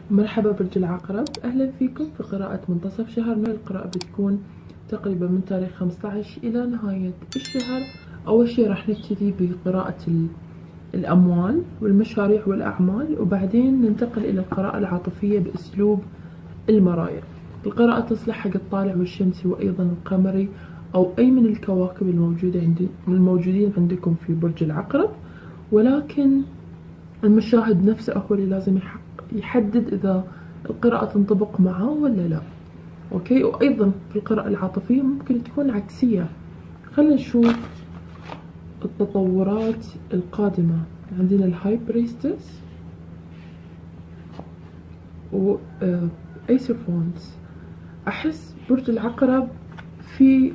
مرحبا برج العقرب، أهلا فيكم في قراءة منتصف شهر مايو. القراءة بتكون تقريبا من تاريخ 15 إلى نهاية الشهر. أول شي راح نبتدي بقراءة الأموال والمشاريع والأعمال، وبعدين ننتقل إلى القراءة العاطفية بأسلوب المرايا. القراءة تصلح حق الطالع والشمسي وأيضا القمري أو أي من الكواكب الموجودين عندكم في برج العقرب، ولكن المشاهد نفسه هو اللي لازم يحدد إذا القراءة تنطبق معاه ولا لا. أوكي، وأيضا في القراءة العاطفية ممكن تكون عكسية. خلينا نشوف التطورات القادمة. عندنا الهاي بريستس و ايس اوف وانز. أحس برج العقرب في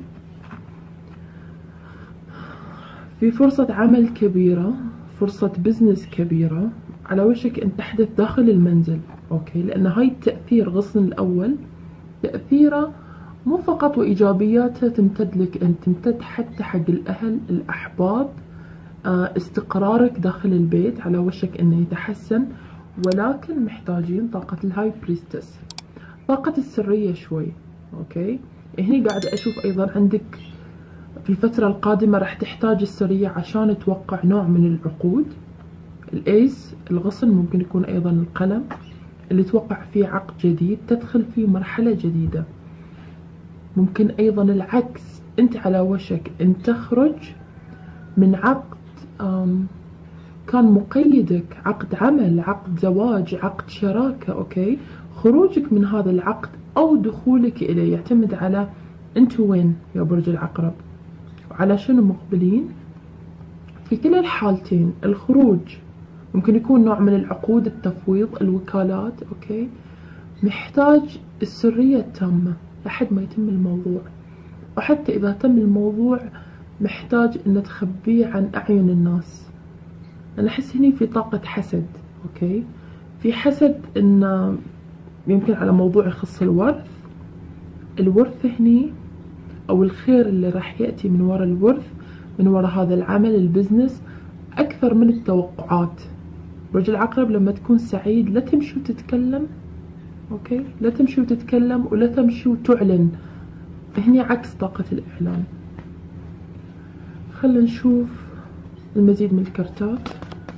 فرصة عمل كبيرة، فرصة بزنس كبيرة على وشك أن تحدث داخل المنزل. أوكي، لأن هاي التأثير غصن الأول تأثيره مو فقط وإيجابياته تمتد لك أنت، تمتد حتى حق الأهل الأحباب. استقرارك داخل البيت على وشك أنه يتحسن، ولكن محتاجين طاقة الهاي بريستس، طاقة السرية شوي. أوكي، هني قاعدة أشوف أيضا عندك في الفترة القادمة راح تحتاج السرية عشان توقع نوع من العقود. الأيس الغصن ممكن يكون أيضا القلم اللي توقع فيه عقد جديد، تدخل فيه مرحلة جديدة. ممكن أيضا العكس، أنت على وشك أن تخرج من عقد كان مقيدك، عقد عمل، عقد زواج، عقد شراكة. أوكي، خروجك من هذا العقد أو دخولك إليه يعتمد على أنتوا وين يا برج العقرب، وعلى شنو مقبلين. في كلا الحالتين الخروج ممكن يكون نوع من العقود، التفويض، الوكالات. أوكي، محتاج السرية التامة لحد ما يتم الموضوع، وحتى إذا تم الموضوع محتاج أن تخبيه عن أعين الناس. أنا أحس هني في طاقة حسد. أوكي، في حسد أن يمكن على موضوع يخص الورث هني، أو الخير اللي راح يأتي من وراء الورث، من وراء هذا العمل البزنس أكثر من التوقعات. برج العقرب لما تكون سعيد لا تمشي وتتكلم. أوكي، لا تمشي وتتكلم ولا تمشي وتعلن، هني عكس طاقة الإعلان. خلينا نشوف المزيد من الكرتات.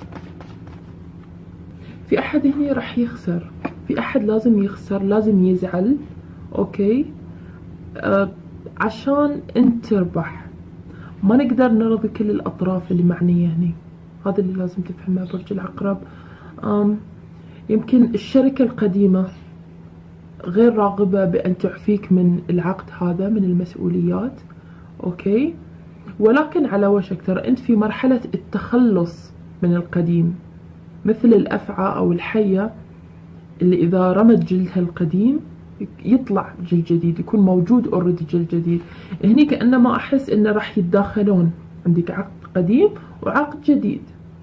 في أحد هني راح يخسر، في أحد لازم يخسر، لازم يزعل. أوكي، عشان أنت تربح. ما نقدر نرضي كل الأطراف اللي معنية هني، هذا اللي لازم تفهمه برج العقرب. يمكن الشركة القديمة غير راغبة بأن تعفيك من العقد هذا، من المسؤوليات. أوكي، ولكن على وشك، ترى أنت في مرحلة التخلص من القديم، مثل الأفعى أو الحية اللي إذا رمت جلدها القديم يطلع جلد جديد، يكون موجود اوريدي جلد جديد. هني كأنما أحس إنه راح يتداخلون، عندك عقد قديم وعقد جديد.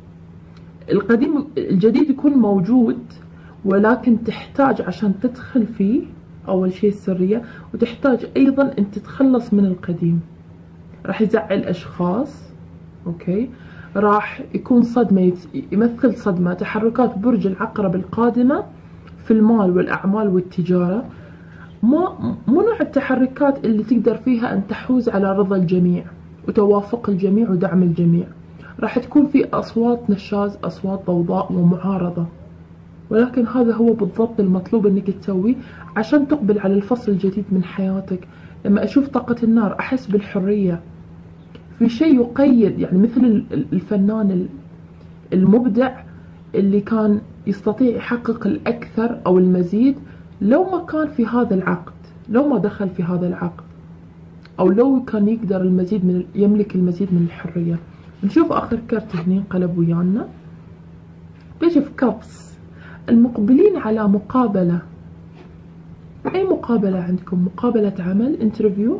الجديد يكون موجود، ولكن تحتاج عشان تدخل فيه أول شيء السرية، وتحتاج أيضا أن تتخلص من القديم. راح يزعل أشخاص. أوكي، راح يكون صدمة، يمثل صدمة. تحركات برج العقرب القادمة في المال والأعمال والتجارة مو نوع التحركات اللي تقدر فيها أن تحوز على رضا الجميع وتوافق الجميع ودعم الجميع. راح تكون في أصوات نشاز، أصوات ضوضاء ومعارضة، ولكن هذا هو بالضبط المطلوب أنك تسويه عشان تقبل على الفصل الجديد من حياتك. لما أشوف طاقة النار أحس بالحرية، في شيء يقيد، يعني مثل الفنان المبدع اللي كان يستطيع يحقق الأكثر أو المزيد لو ما كان في هذا العقد، لو ما دخل في هذا العقد، أو لو كان يقدر يملك المزيد من الحرية. نشوف آخر كرت هني انقلب ويانا، بيج اوف كابس. المقبلين على مقابلة. أي مقابلة عندكم؟ مقابلة عمل، انترفيو.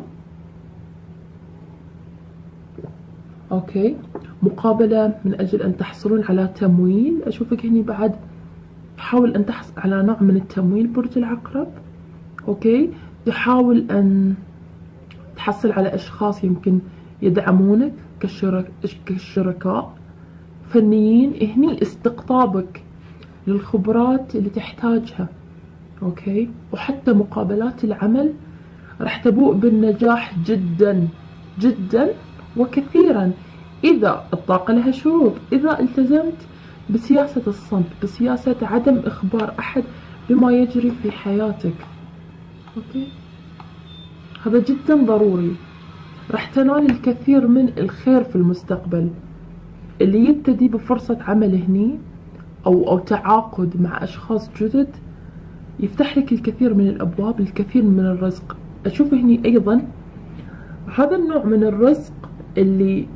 أوكي، مقابلة من أجل أن تحصلون على تمويل. أشوفك هني بعد تحاول أن تحصل على نوع من التمويل برج العقرب. أوكي، تحاول أن تحصل على أشخاص يمكن يدعمونك كشركاء فنيين. هني استقطابك للخبرات اللي تحتاجها اوكي. وحتى مقابلات العمل راح تبوء بالنجاح جدا جدا وكثيرا إذا الطاقة لها شروط، إذا التزمت بسياسة الصمت، بسياسة عدم إخبار أحد بما يجري في حياتك. أوكي، هذا جدا ضروري. راح تنال الكثير من الخير في المستقبل. اللي يبتدي بفرصة عمل هني أو تعاقد مع أشخاص جدد يفتح لك الكثير من الأبواب، الكثير من الرزق. أشوف هني أيضا هذا النوع من الرزق اللي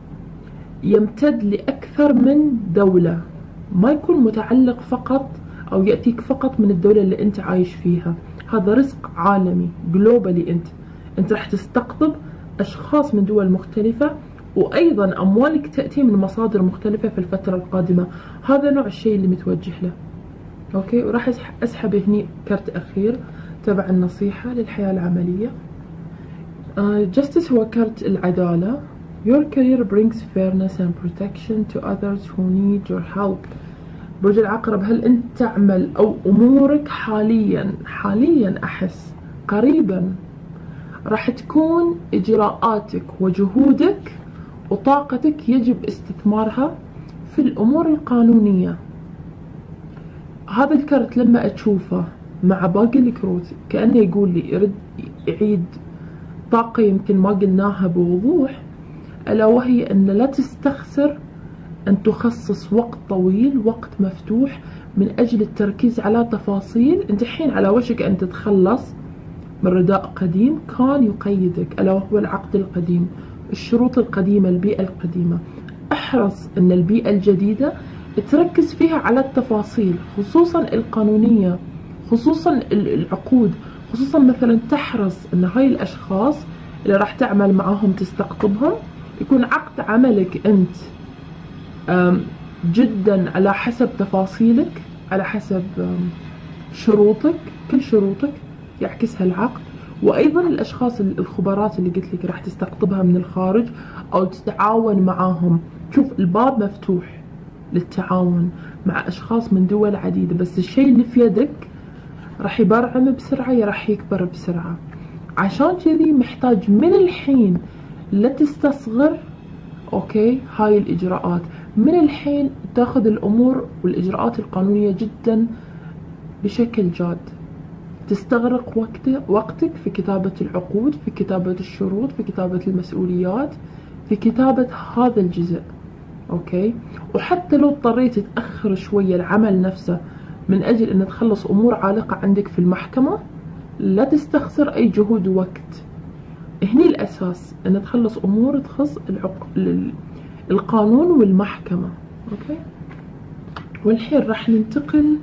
يمتد لأكثر من دولة، ما يكون متعلق فقط أو يأتيك فقط من الدولة اللي أنت عايش فيها. هذا رزق عالمي جلوبالي. أنت راح تستقطب أشخاص من دول مختلفة، وأيضا أموالك تأتي من مصادر مختلفة في الفترة القادمة. هذا نوع الشيء اللي متوجه له. أوكي، وراح أسحب هني كرت أخير تبع النصيحة للحياة العملية. Justice هو كرت العدالة. Your career brings fairness and protection to others who need your help. برج العقرب، هل أنت تعمل أو أمورك حاليا أحس قريبا راح تكون إجراءاتك وجهودك وطاقتك يجب استثمارها في الأمور القانونية. هذا الكرت لما أشوفه مع باقي الكروت كأنه يقول لي يرد يعيد طاقة يمكن ما قلناها بوضوح، ألا وهي أن لا تستخسر أن تخصص وقت طويل، وقت مفتوح من أجل التركيز على تفاصيل. أنت الحين على وشك أن تتخلص من رداء قديم كان يقيدك، ألا وهو العقد القديم، الشروط القديمة، البيئة القديمة. احرص أن البيئة الجديدة تركز فيها على التفاصيل، خصوصا القانونية، خصوصا العقود، خصوصا مثلا تحرص أن هاي الأشخاص اللي راح تعمل معاهم تستقطبهم يكون عقد عملك أنت جدا على حسب تفاصيلك، على حسب شروطك، كل شروطك يعكسها العقد. وأيضا الأشخاص الخبرات اللي قلت لك راح تستقطبها من الخارج أو تتعاون معاهم. شوف، الباب مفتوح للتعاون مع أشخاص من دول عديدة، بس الشيء اللي في يدك راح يبرعم بسرعة، يا راح يكبر بسرعة. عشان كذي محتاج من الحين لا تستصغر أوكي هاي الإجراءات. من الحين تاخذ الأمور والإجراءات القانونية جدا بشكل جاد. تستغرق وقتك في كتابة العقود، في كتابة الشروط، في كتابة المسؤوليات، في كتابة هذا الجزء. أوكي، وحتى لو اضطريت تأخر شوية العمل نفسه من أجل أن تخلص أمور عالقة عندك في المحكمة، لا تستخسر أي جهود ووقت. هني الأساس أن تخلص أمور تخص القانون والمحكمة. أوكي، والحين راح ننتقل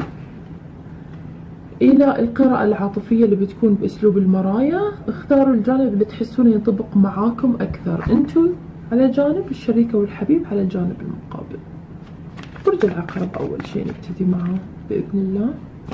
إلى القراءة العاطفية اللي بتكون بأسلوب المرايا. اختاروا الجانب اللي تحسون ينطبق معاكم أكثر، أنتوا على جانب، الشريكة والحبيب على الجانب المقابل. برج العقرب أول شيء نبتدي معه بإذن الله.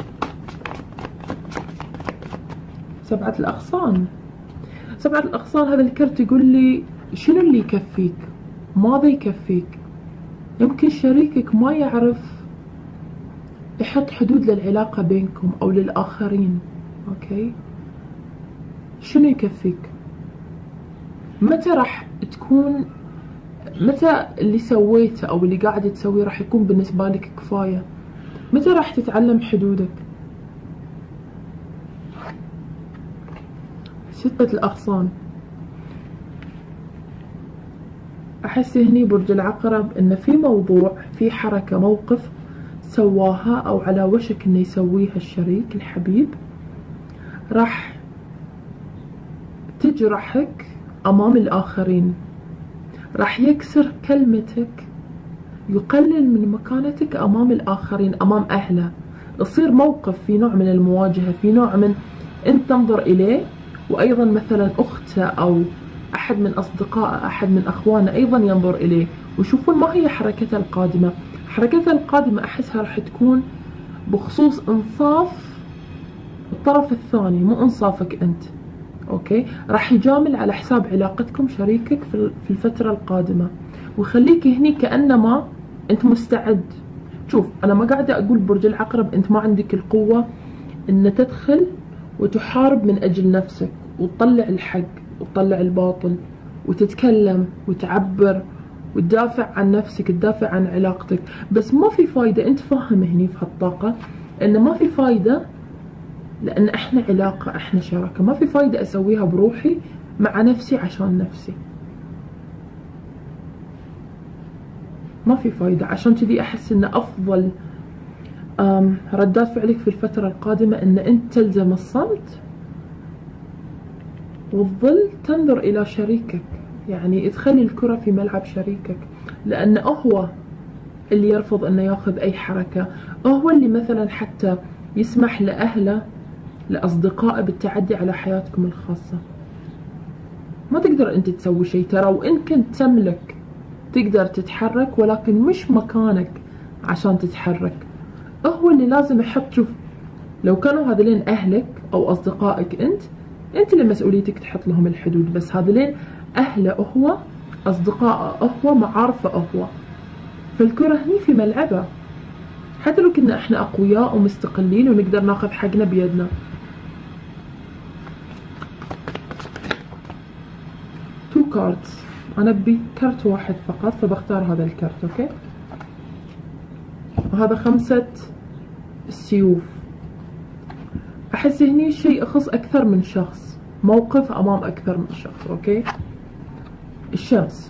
7 الأغصان. 7 الأغصان، هذا الكرت يقول لي شنو اللي يكفيك، ماذا يكفيك. يمكن شريكك ما يعرف يحط حدود للعلاقة بينكم أو للآخرين. أوكي، شنو يكفيك؟ متى راح تكون، متى اللي سويته أو اللي قاعد تسويه راح يكون بالنسبة لك كفاية؟ متى راح تتعلم حدودك؟ 6 الأغصان. أحس هني برج العقرب إن في موضوع، في حركة، موقف سواها أو على وشك إنه يسويها الشريك الحبيب، راح تجرحك أمام الآخرين، راح يكسر كلمتك، يقلل من مكانتك أمام الآخرين، أمام أهله. يصير موقف في نوع من المواجهة، في نوع من أنت تنظر إليه، وأيضا مثلا أخته أو أحد من أصدقائه، أحد من أخوانه أيضا ينظر إليه ويشوفون ما هي حركته القادمة. حركتها القادمة أحسها راح تكون بخصوص إنصاف الطرف الثاني، مو إنصافك أنت. أوكي، راح يجامل على حساب علاقتكم شريكك في الفترة القادمة، ويخليك هني كأنما أنت مستعد. شوف، أنا ما قاعدة أقول برج العقرب أنت ما عندك القوة ان تدخل وتحارب من اجل نفسك، وتطلع الحق وتطلع الباطل، وتتكلم وتعبر وتدافع عن نفسك، تدافع عن علاقتك. بس ما في فايدة، انت فاهم هني في هالطاقة ان ما في فايدة، لان احنا علاقة، احنا شراكة، ما في فايدة اسويها بروحي مع نفسي عشان نفسي، ما في فايدة. عشان كذي احس ان افضل ردات فعلك في الفترة القادمة ان انت تلزم الصمت وتظل تنظر الى شريكك، يعني تخلي الكرة في ملعب شريكك، لان هو اللي يرفض انه ياخذ اي حركة، هو اللي مثلا حتى يسمح لاهله لاصدقائه بالتعدي على حياتكم الخاصة. ما تقدر انت تسوي شيء ترى، وان كنت تملك تقدر تتحرك، ولكن مش مكانك عشان تتحرك. هو اللي لازم يحط. شوف، لو كانوا هذولين اهلك او اصدقائك، انت اللي مسؤوليتك تحط لهم الحدود، بس هذولين اهله هو، اصدقائه هو، معارفه هو، فالكرة هني في ملعبه. حتى لو كنا احنا اقوياء ومستقلين ونقدر ناخذ حقنا بيدنا. تو كاردز، انا ابي كرت واحد فقط، فبختار هذا الكرت. اوكي، وهذا 5 السيوف. احس هني شيء يخص اكثر من شخص، موقف امام اكثر من شخص. اوكي، الشمس،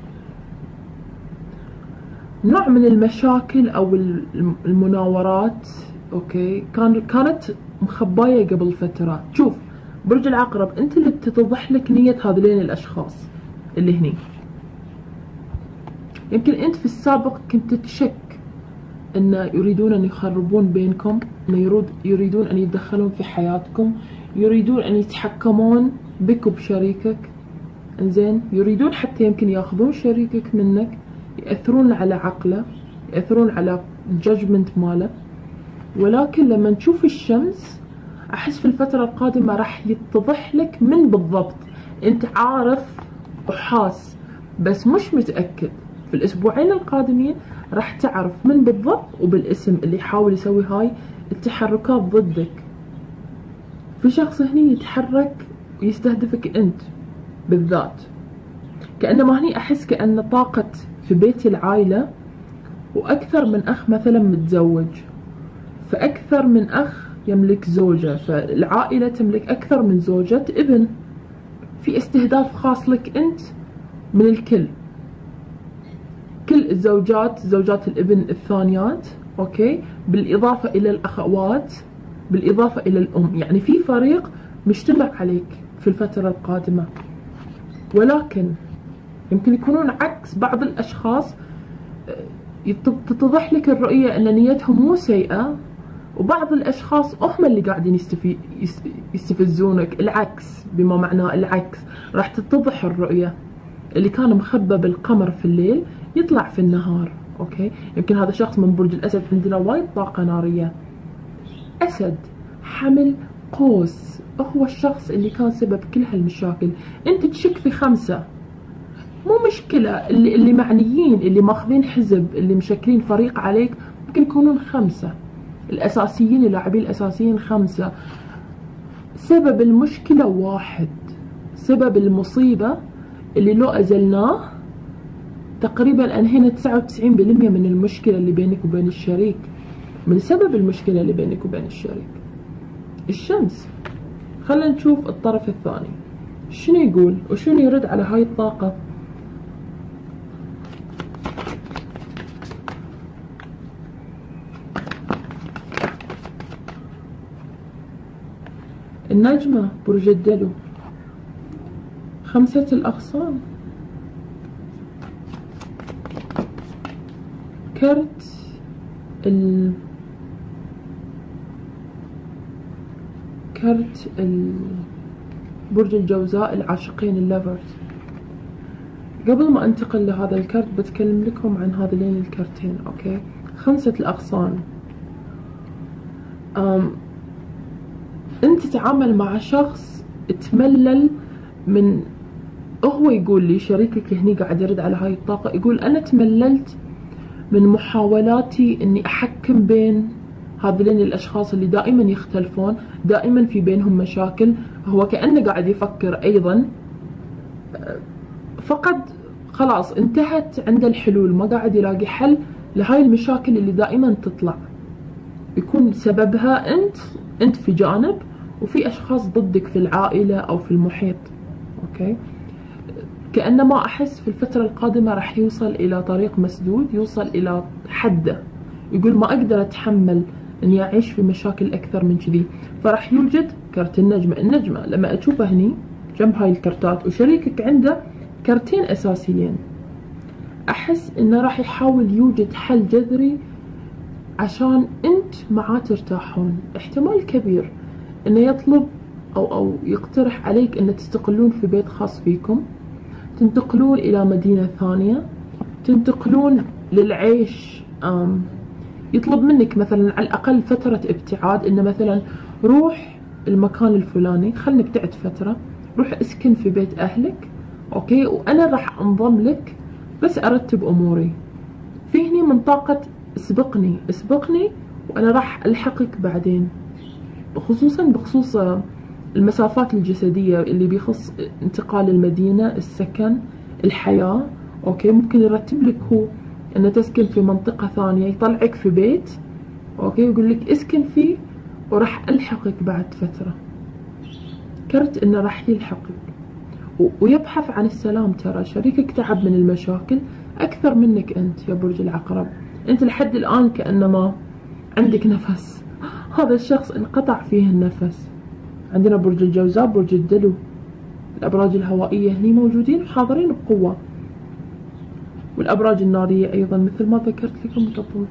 نوع من المشاكل او المناورات. اوكي، كانت مخباية قبل فترة. شوف برج العقرب، انت اللي بتتضح لك نية هذين الاشخاص اللي هني. يمكن انت في السابق كنت تشك ان يريدون ان يخربون بينكم، ان يريدون ان يتدخلون في حياتكم، يريدون ان يتحكمون بك وبشريكك. انزين، يريدون حتى يمكن ياخذون شريكك منك، يأثرون على عقله، يأثرون على الجاجمنت ماله. ولكن لما نشوف الشمس، احس في الفترة القادمة راح يتضح لك من بالضبط. انت عارف وحاس بس مش متأكد. في الاسبوعين القادمين راح تعرف من بالضبط وبالاسم اللي يحاول يسوي هاي التحركات ضدك. في شخص هني يتحرك ويستهدفك انت بالذات، كأنما هني احس كأن طاقة في بيت العائلة، واكثر من اخ مثلا متزوج، فاكثر من اخ يملك زوجة، فالعائلة تملك اكثر من زوجة ابن. في استهداف خاص لك انت من الكل، كل الزوجات، زوجات الابن الثانيات. اوكي، بالاضافة الى الاخوات، بالاضافة الى الام. يعني في فريق مجتمع عليك في الفترة القادمة. ولكن يمكن يكونون عكس بعض الاشخاص، تتضح لك الرؤية ان نيتهم مو سيئة، وبعض الاشخاص هم اللي قاعدين يستفزونك. العكس، بما معناه العكس، راح تتضح الرؤية. اللي كان مخبى بالقمر في الليل يطلع في النهار. اوكي، يمكن هذا شخص من برج الاسد. عندنا وايد طاقة نارية. اسد، حمل، قوس، هو الشخص اللي كان سبب كل هالمشاكل. انت تشك في 5، مو مشكلة. اللي معنيين، اللي ماخذين حزب، اللي مشكلين فريق عليك، ممكن يكونون 5. الاساسيين، اللاعبين الاساسيين 5. سبب المشكلة واحد، سبب المصيبة اللي لو ازلناه تقريبا انهينا 99% من المشكلة اللي بينك وبين الشريك، من سبب المشكلة اللي بينك وبين الشريك. الشمس، خلينا نشوف الطرف الثاني شنو يقول وشنو يرد على هاي الطاقة. النجمة، برج الدلو، 5 الأغصان، كرت برج الجوزاء، العاشقين، اللافرز. قبل ما انتقل لهذا الكرت بتكلم لكم عن هذين الكرتين. اوكي، 5 الأغصان. انت تتعامل مع شخص تملل من، هو يقول لي شريكك هني قاعد يرد على هاي الطاقة، يقول انا تمللت من محاولاتي اني احكم بين هذولين الأشخاص اللي دائما يختلفون، دائما في بينهم مشاكل، هو كأنه قاعد يفكر أيضا، فقد خلاص انتهت عنده الحلول، ما قاعد يلاقي حل لهاي المشاكل اللي دائما تطلع. يكون سببها أنت في جانب، وفي أشخاص ضدك في العائلة أو في المحيط. أوكي، كأنما أحس في الفترة القادمة راح يوصل إلى طريق مسدود، يوصل إلى حده، يقول ما أقدر أتحمل إني أعيش في مشاكل أكثر من كذي. فراح يوجد كرت النجمة لما أشوفه هني جنب هاي الكرتات وشريكك عنده كرتين أساسيين، أحس إنه راح يحاول يوجد حل جذري عشان أنت معاه ترتاحون. احتمال كبير إنه يطلب أو يقترح عليك إنه تستقلون في بيت خاص فيكم، تنتقلون إلى مدينة ثانية، تنتقلون للعيش. يطلب منك مثلا على الأقل فترة ابتعاد، إنه مثلا روح المكان الفلاني، خلنك تقعد فترة، روح اسكن في بيت أهلك، أوكي، وأنا راح أنضم لك بس أرتب أموري. في هني منطقة اسبقني وأنا راح ألحقك بعدين، خصوصا بخصوص المسافات الجسدية اللي بيخص انتقال المدينة، السكن، الحياة. أوكي، ممكن يرتب لك هو إنه تسكن في منطقة ثانية، يطلعك في بيت، أوكي، يقول لك اسكن فيه وراح ألحقك بعد فترة. كرت إنه راح يلحقك ويبحث عن السلام. ترى شريكك تعب من المشاكل أكثر منك أنت يا برج العقرب. أنت لحد الآن كأنما عندك نفس، هذا الشخص انقطع فيه النفس. عندنا برج الجوزاء، برج الدلو، الأبراج الهوائية هني موجودين وحاضرين بقوة، والأبراج النارية أيضا مثل ما ذكرت لكم قبل.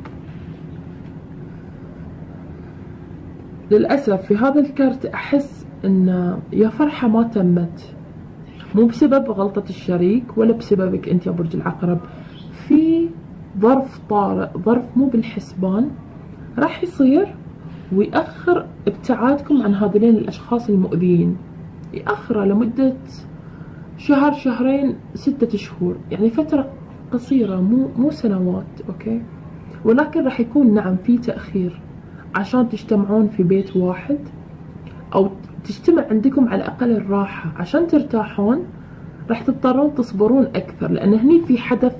للأسف في هذا الكرت أحس إن يا فرحة ما تمت، مو بسبب غلطة الشريك ولا بسببك أنت يا برج العقرب. في ظرف طارئ، ظرف مو بالحسبان راح يصير ويأخر ابتعادكم عن هذين الأشخاص المؤذيين، يأخره لمدة شهر، شهرين، 6 شهور، يعني فترة قصيرة، مو سنوات. أوكي، ولكن راح يكون نعم في تأخير عشان تجتمعون في بيت واحد، أو تجتمع عندكم على الأقل الراحة عشان ترتاحون. راح تضطرون تصبرون أكثر، لأن هني في حدث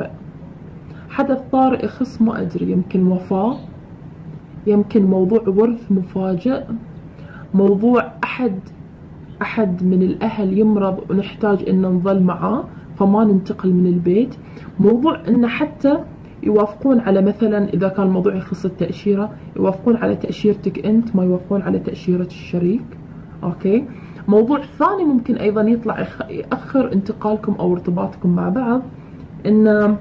طارئ يخص، ما أدري، يمكن وفاة، يمكن موضوع ورث مفاجئ، موضوع أحد من الأهل يمرض ونحتاج إن نظل معاه فما ننتقل من البيت، موضوع إن حتى يوافقون على مثلا إذا كان الموضوع يخص التأشيرة، يوافقون على تأشيرتك أنت، ما يوافقون على تأشيرة الشريك. أوكي، موضوع ثاني ممكن أيضا يطلع يأخر انتقالكم أو ارتباطكم مع بعض، إن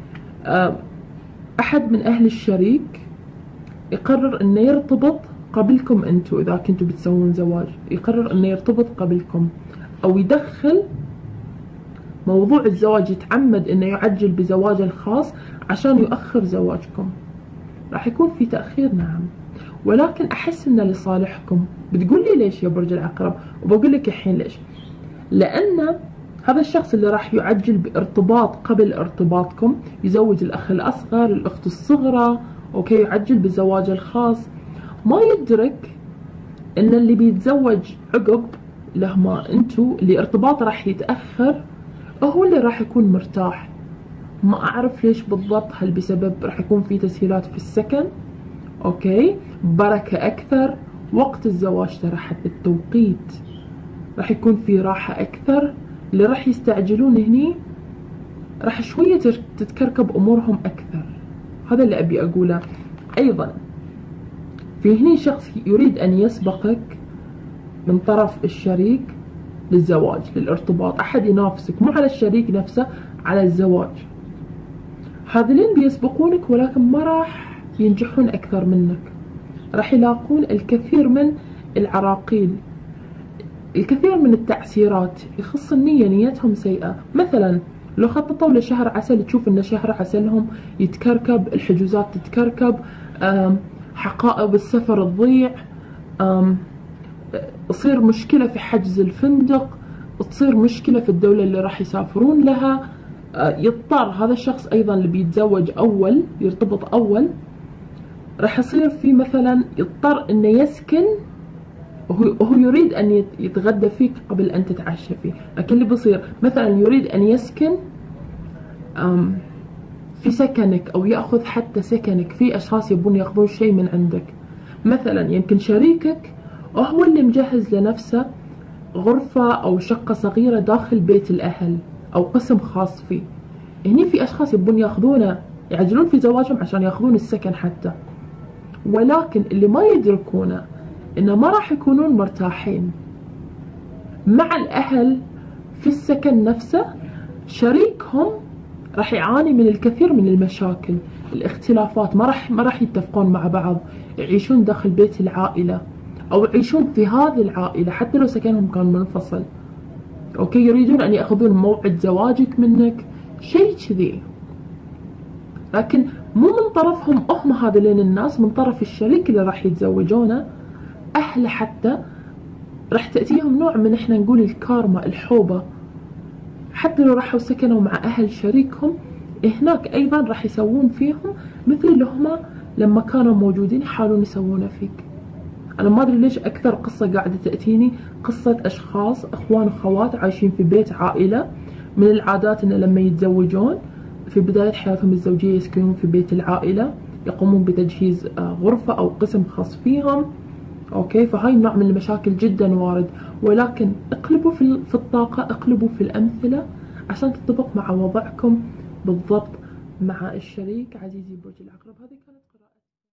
أحد من أهل الشريك يقرر إنه يرتبط قبلكم أنتوا، إذا كنتوا بتسوون زواج يقرر إنه يرتبط قبلكم، أو يدخل موضوع الزواج، يتعمد إنه يعجل بزواجه الخاص عشان يؤخر زواجكم. راح يكون في تأخير نعم، ولكن أحس إنه لصالحكم. بتقول لي ليش يا برج العقرب؟ وبقول لك الحين ليش. لأن هذا الشخص اللي راح يعجل بارتباط قبل ارتباطكم، يزوج الأخ الأصغر، الأخت الصغرى، أوكي، يعجل بزواجه الخاص، ما يدرك إن اللي بيتزوج عقب لهما أنتوا اللي ارتباط راح يتأخر هو اللي راح يكون مرتاح. ما أعرف ليش بالضبط، هل بسبب راح يكون في تسهيلات في السكن، أوكي، بركة أكثر، وقت الزواج ترى حتى التوقيت راح يكون في راحة أكثر. اللي راح يستعجلون هني راح شوية تتكركب أمورهم أكثر، هذا اللي أبي أقوله. أيضا في هني شخص يريد أن يسبقك من طرف الشريك للزواج، للارتباط، أحد ينافسك، مو على الشريك نفسه، على الزواج. هذولين بيسبقونك ولكن ما راح ينجحون أكثر منك، راح يلاقون الكثير من العراقيل، الكثير من التعسيرات، يخص النية، نيتهم سيئة. مثلا لو خططوا لشهر عسل، تشوف ان شهر عسلهم يتكركب، الحجوزات تتكركب، حقائب السفر تضيع، تصير مشكلة في حجز الفندق، تصير مشكلة في الدولة اللي راح يسافرون لها. يضطر هذا الشخص أيضا اللي بيتزوج أول، يرتبط أول، راح يصير في مثلا يضطر انه يسكن، وهو يريد ان يتغدى فيك قبل ان تتعشى فيه. لكن اللي بيصير مثلا يريد ان يسكن في سكنك، او ياخذ حتى سكنك. في اشخاص يبون ياخذون شيء من عندك، مثلا يمكن شريكك هو اللي مجهز لنفسه غرفة او شقة صغيرة داخل بيت الاهل او قسم خاص فيه. هني في اشخاص يبون ياخذونه، يعجلون في زواجهم عشان ياخذون السكن حتى، ولكن اللي ما يدركونه انه ما راح يكونون مرتاحين مع الاهل في السكن نفسه. شريكهم راح يعاني من الكثير من المشاكل، الاختلافات، ما راح يتفقون مع بعض، يعيشون داخل بيت العائلة او يعيشون في هذه العائلة حتى لو سكنهم كان منفصل. اوكي، يريدون ان ياخذون موعد زواجك منك، شيء كذي. لكن مو من طرفهم هم هذين الناس، من طرف الشريك اللي راح يتزوجونه، اهله حتى راح تأتيهم نوع من احنا نقول الكارما، الحوبة. حتى لو راحوا سكنوا مع اهل شريكهم، هناك ايضا راح يسوون فيهم مثل اللي هم لما كانوا موجودين يحاولون يسوونه فيك. انا ما ادري ليش اكثر قصة قاعدة تأتيني قصة اشخاص اخوان وخوات عايشين في بيت عائلة. من العادات انه لما يتزوجون في بداية حياتهم الزوجية يسكنون في بيت العائلة، يقومون بتجهيز غرفة او قسم خاص فيهم. اوكي، فهاي النوع من المشاكل جدا وارد. ولكن اقلبوا في الطاقة، اقلبوا في الامثلة عشان تطبق مع وضعكم بالضبط مع الشريك. عزيزي برج العقرب، هذه